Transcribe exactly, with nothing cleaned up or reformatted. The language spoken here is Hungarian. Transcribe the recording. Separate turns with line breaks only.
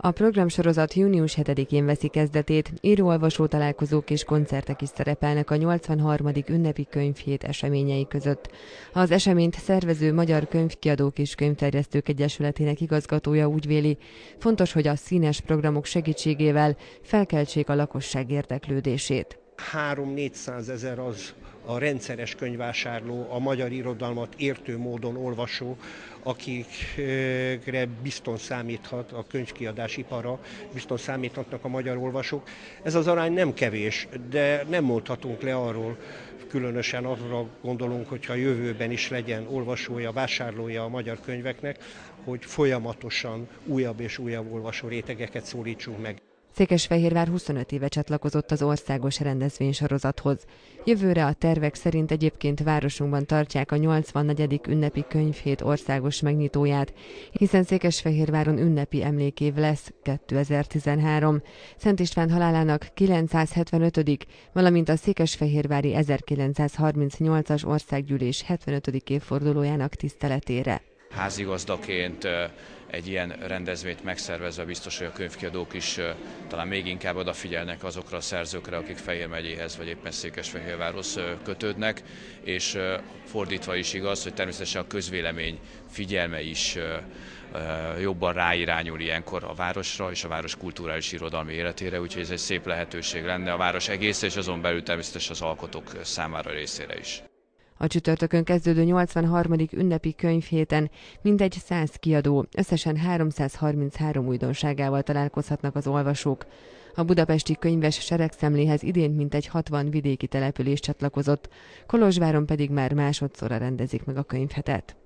A programsorozat június hetedikén veszi kezdetét, író-olvasó találkozók és koncertek is szerepelnek a nyolcvanharmadik ünnepi könyvhét eseményei között. Az eseményt szervező Magyar Könyvkiadók és Könyvterjesztők Egyesületének igazgatója úgy véli, fontos, hogy a színes programok segítségével felkeltsék a lakosság érdeklődését.
három-négyszázezer az a rendszeres könyvvásárló, a magyar irodalmat értő módon olvasó, akikre bizton számíthat a könyvkiadás ipara, bizton számíthatnak a magyar olvasók. Ez az arány nem kevés, de nem mondhatunk le arról, különösen arra gondolunk, hogyha a jövőben is legyen olvasója, vásárlója a magyar könyveknek, hogy folyamatosan újabb és újabb olvasó rétegeket szólítsunk meg.
Székesfehérvár huszonöt éve csatlakozott az országos rendezvénysorozathoz. Jövőre a tervek szerint egyébként városunkban tartják a nyolcvannegyedik ünnepi könyvhét országos megnyitóját, hiszen Székesfehérváron ünnepi emlékév lesz kétezer-tizenhárom. Szent István halálának kilencszázhetvenötödik valamint a székesfehérvári ezerkilencszázharmincnyolcas országgyűlés hetvenötödik évfordulójának tiszteletére.
Házigazdaként egy ilyen rendezvényt megszervezve biztos, hogy a könyvkiadók is talán még inkább odafigyelnek azokra a szerzőkre, akik Fejér megyéhez vagy éppen Székesfehérvárhoz kötődnek, és fordítva is igaz, hogy természetesen a közvélemény figyelme is jobban ráirányul ilyenkor a városra és a város kulturális irodalmi életére, úgyhogy ez egy szép lehetőség lenne a város egész és azon belül természetesen az alkotók számára részére is.
A csütörtökön kezdődő nyolcvanharmadik ünnepi könyvhéten mintegy száz kiadó, összesen háromszázharminchárom újdonságával találkozhatnak az olvasók. A budapesti könyves seregszemléhez idén mintegy hatvan vidéki település csatlakozott, Kolozsváron pedig már másodszorra rendezik meg a könyvhetet.